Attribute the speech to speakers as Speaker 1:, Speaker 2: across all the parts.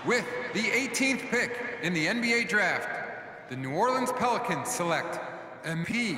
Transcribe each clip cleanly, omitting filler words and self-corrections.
Speaker 1: With the 18th pick in the NBA draft, the New Orleans Pelicans select MP.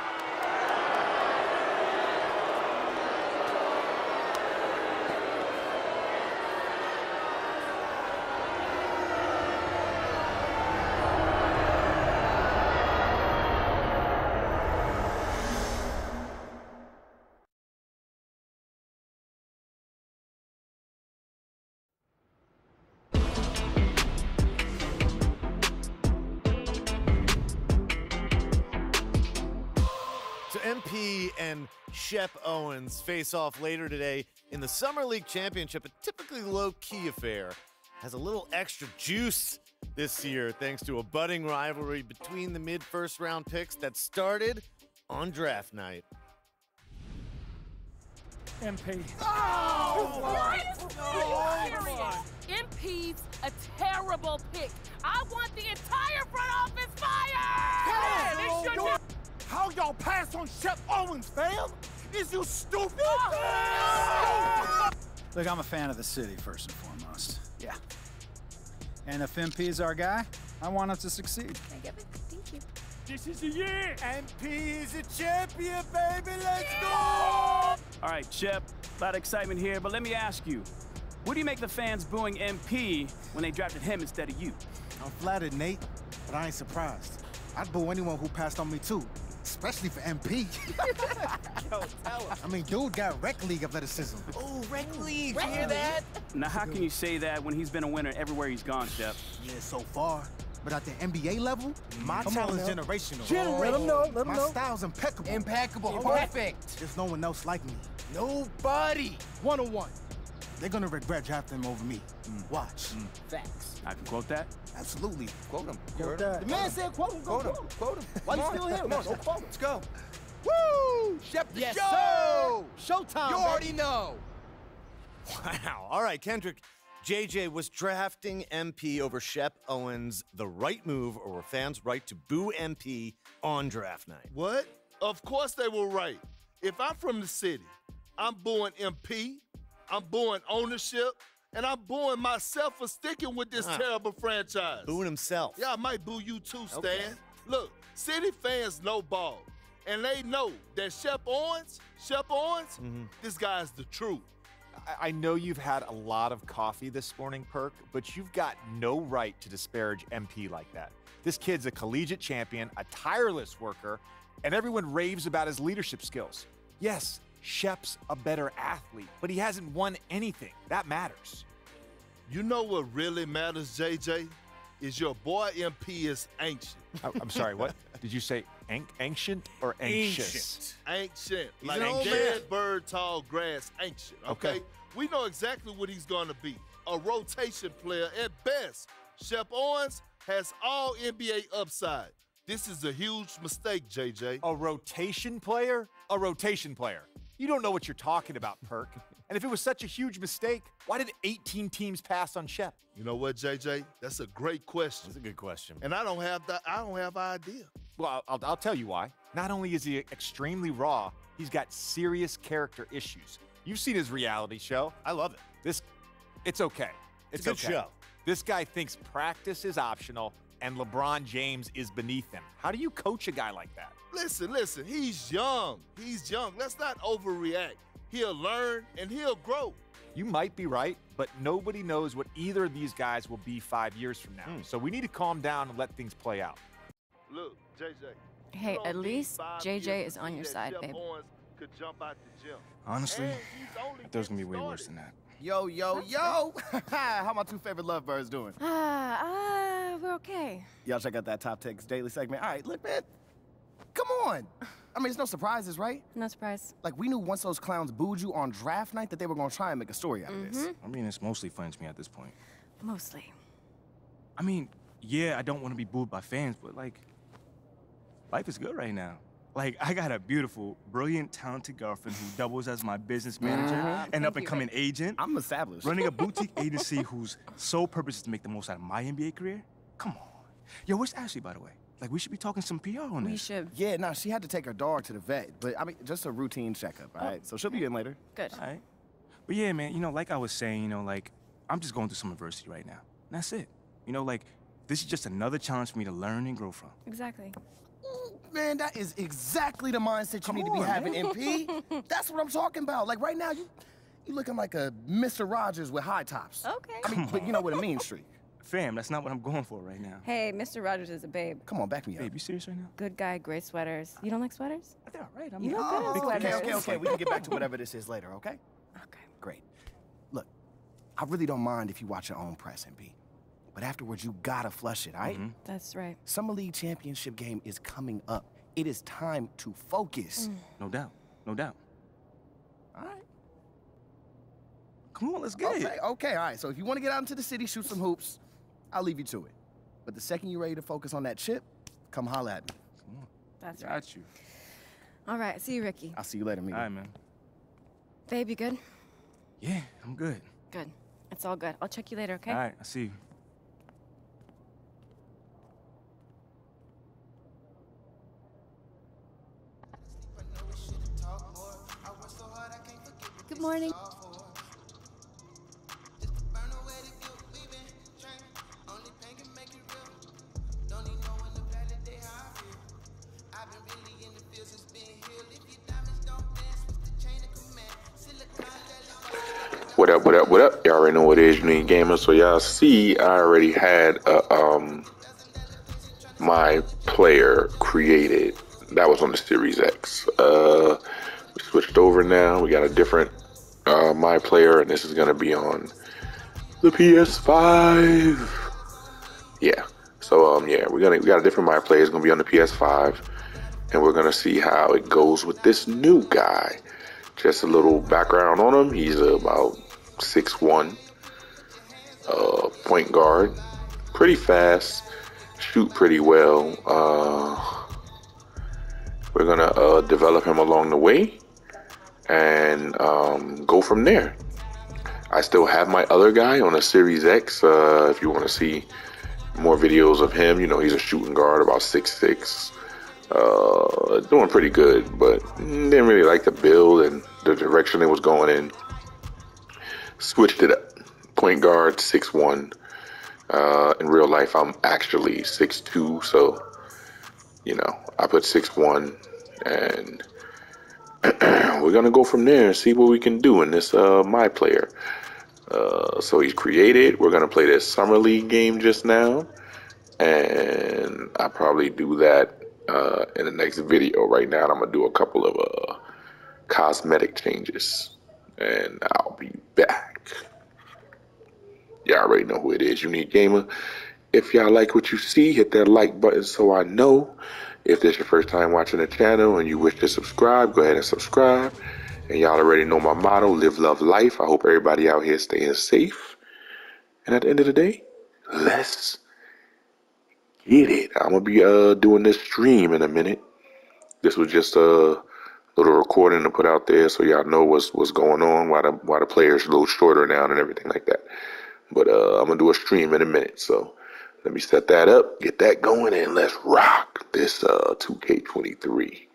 Speaker 2: So MP and Shep Owens face off later today in the Summer League Championship, a typically low-key affair. Has a little extra juice this year thanks to a budding rivalry between the mid-first round picks that started on draft night.
Speaker 3: MP.
Speaker 4: Oh!
Speaker 3: What?
Speaker 4: No! MP's a terrible pick. I want the entire front office fired! It should be.
Speaker 3: How y'all pass on Shep Owens, fam? Is you stupid?
Speaker 5: Look, I'm a fan of the city, first and foremost. Yeah. And if MP is our guy, I want us to succeed.
Speaker 4: Can I get it? Thank you.
Speaker 3: This is the year.
Speaker 2: MP is a champion, baby. Let's go!
Speaker 6: All right, Shep, a lot of excitement here, but let me ask you, what do you make the fans booing MP when they drafted him instead of you?
Speaker 7: I'm flattered, Nate, but I ain't surprised. I'd boo anyone who passed on me, too. Especially for MP.
Speaker 2: Yo, tell us.
Speaker 7: I mean, dude got rec league athleticism.
Speaker 2: Oh, rec league. You hear that?
Speaker 6: Now, how can you say that when he's been a winner everywhere he's gone, Shep?
Speaker 7: Yeah, so far. But at the NBA level, my talent's generational.
Speaker 3: Let him know. Let him
Speaker 7: My
Speaker 3: know.
Speaker 7: style's impeccable.
Speaker 2: Impeccable.
Speaker 7: Perfect. There's no one else like me.
Speaker 2: Nobody.
Speaker 7: 101. They're gonna regret drafting him over me. Watch.
Speaker 2: Facts.
Speaker 6: I can quote that.
Speaker 7: Absolutely.
Speaker 2: Quote him.
Speaker 3: The man said quote him. Go quote him.
Speaker 2: Quote him.
Speaker 3: Why you still here?
Speaker 2: Come on,
Speaker 3: Go quote him.
Speaker 2: let's go. Woo! Shep the show!
Speaker 7: Showtime,
Speaker 2: You
Speaker 7: baby.
Speaker 2: already know. Wow. All right, Kendrick. JJ, was drafting MP over Shep Owens the right move, or were fans right to boo MP on draft night?
Speaker 8: What? Of course they were right. If I'm from the city, I'm booing MP, I'm booing ownership, and I'm booing myself for sticking with this terrible franchise.
Speaker 2: Booing himself.
Speaker 8: Yeah, I might boo you too, Stan.
Speaker 2: Okay.
Speaker 8: Look, city fans know ball, and they know that Shep Owens, this guy's the truth.
Speaker 9: I know you've had a lot of coffee this morning, Perk, but you've got no right to disparage MP like that. This kid's a collegiate champion, a tireless worker, and everyone raves about his leadership skills. Yes, Shep's a better athlete, but he hasn't won anything. That matters.
Speaker 8: You know what really matters, JJ? Is your boy MP is ancient.
Speaker 9: I'm sorry, what? Did you say ancient or anxious?
Speaker 8: Ancient.
Speaker 2: He's
Speaker 8: Like
Speaker 2: an old
Speaker 8: dead
Speaker 2: man.
Speaker 8: bird, tall grass, ancient, okay? We know exactly what he's gonna be. A rotation player at best. Shep Owens has all NBA upside. This is a huge mistake, JJ.
Speaker 9: A rotation player? A rotation player. You don't know what you're talking about, Perk. And if it was such a huge mistake, why did 18 teams pass on Shep?
Speaker 8: You know what, JJ? That's a great question.
Speaker 2: That's a good question.
Speaker 8: And I don't have an idea.
Speaker 9: Well, I'll tell you why. Not only is he extremely raw, he's got serious character issues. You've seen his reality show.
Speaker 2: I love it.
Speaker 9: It's okay.
Speaker 2: It's a good
Speaker 9: okay.
Speaker 2: show.
Speaker 9: This guy thinks practice is optional and LeBron James is beneath him. How do you coach a guy like that?
Speaker 8: Listen, he's young. Let's not overreact. He'll learn and he'll grow.
Speaker 9: You might be right, but nobody knows what either of these guys will be 5 years from now. So we need to calm down and let things play out.
Speaker 8: Look, JJ.
Speaker 4: Hey,
Speaker 8: you don't
Speaker 4: at
Speaker 8: need
Speaker 4: least
Speaker 8: 5
Speaker 4: JJ
Speaker 8: years
Speaker 4: is
Speaker 8: to
Speaker 4: on
Speaker 8: see
Speaker 4: your
Speaker 8: that
Speaker 4: side,
Speaker 8: Shep
Speaker 4: babe.
Speaker 8: Owens could jump out the gym.
Speaker 10: Honestly,
Speaker 8: And he's only
Speaker 10: I thought it was gonna be way
Speaker 8: getting
Speaker 10: worse than
Speaker 8: started.
Speaker 10: that.
Speaker 11: Yo! How my two favorite lovebirds doing?
Speaker 4: We're okay.
Speaker 11: Y'all check out that Top Takes Daily segment. All right, look, man. Come on. I mean, it's no surprises, right?
Speaker 4: No surprise.
Speaker 11: Like, we knew once those clowns booed you on draft night that they were gonna try and make a story out of this.
Speaker 10: I mean, it's mostly fun to me at this point.
Speaker 4: Mostly.
Speaker 10: I mean, yeah, I don't want to be booed by fans, but like, life is good right now. Like, I got a beautiful, brilliant, talented girlfriend who doubles as my business manager and up-and-coming agent.
Speaker 11: I'm established.
Speaker 10: Running a boutique agency whose sole purpose is to make the most out of my NBA career? Come on. Yo, where's Ashley, by the way? Like, we should be talking some PR on this.
Speaker 4: We should.
Speaker 11: Yeah, no, she had to take her dog to the vet, but I mean, just a routine checkup, all right? So she'll be in later.
Speaker 4: Good.
Speaker 10: All right. But yeah, man, like I was saying, like, I'm just going through some adversity right now. That's it. You know, like, this is just another challenge for me to learn and grow from.
Speaker 12: Exactly.
Speaker 11: Man, that is exactly the mindset you need to be having, MP. That's what I'm talking about. Like, right now, you looking like a Mr. Rogers with high tops.
Speaker 12: Okay.
Speaker 11: I mean, but you know what, a mean streak.
Speaker 10: Fam, that's not what I'm going for right now.
Speaker 12: Hey, Mr. Rogers is a babe.
Speaker 11: Come on, back me up.
Speaker 10: Babe, you serious right now?
Speaker 12: Good guy, great sweaters. You don't like sweaters?
Speaker 10: They're all right.
Speaker 12: You look good in sweaters.
Speaker 11: Okay. We can get back to whatever this is later, okay?
Speaker 12: Okay.
Speaker 11: Great. Look, I really don't mind if you watch your own press, MP. But afterwards, you gotta flush it, all right?
Speaker 12: That's right.
Speaker 11: Summer League Championship game is coming up. It is time to focus.
Speaker 10: No doubt. No doubt.
Speaker 11: All right.
Speaker 10: Come on, let's get it.
Speaker 11: Okay, all right. So if you want to get out into the city, shoot some hoops, I'll leave you to it. But the second you're ready to focus on that chip, come holler at me.
Speaker 10: Come on.
Speaker 12: That's right.
Speaker 10: Got you.
Speaker 12: All right, see you, Ricky.
Speaker 11: I'll see you later, amigo.
Speaker 10: All right, man.
Speaker 12: Babe, you good?
Speaker 10: Yeah, I'm good.
Speaker 12: Good. It's all good. I'll check you later, okay?
Speaker 10: All right, I see you.
Speaker 12: Good morning.
Speaker 13: What up, what up, what up? Y'all already know what it is, you need gamer. So y'all see, I already had my player created. That was on the Series X. We switched over now. We got a different my player, and this is gonna be on the PS5. Yeah. So yeah, we got a different my player. It's gonna be on the PS5, and we're gonna see how it goes with this new guy. Just a little background on him. He's about 6'1", point guard, pretty fast, shoot pretty well. We're gonna develop him along the way and go from there. I still have my other guy on a Series X. If you want to see more videos of him, you know, he's a shooting guard, about 6'6". Doing pretty good, but didn't really like the build and the direction it was going in. Switched it up. Point guard, 6'1". In real life, I'm actually 6'2", so, you know, I put 6'1", and we're going to go from there and see what we can do in this my player. So he's created. We're going to play this Summer League game just now, and I'll probably do that in the next video. Right now, I'm going to do a couple of cosmetic changes, and I'll be back. Y'all already know who it is, Unique Gamer. If y'all like what you see, hit that like button so I know. If this is your first time watching the channel and you wish to subscribe, go ahead and subscribe. And y'all already know my motto, live, love, life. I hope everybody out here staying safe. And at the end of the day, let's get it. I'm going to be doing this stream in a minute. This was just a little recording to put out there so y'all know what's going on, why the player's a little shorter now and everything like that. But I'm going to do a stream in a minute. So let me set that up, get that going, and let's rock this 2K23.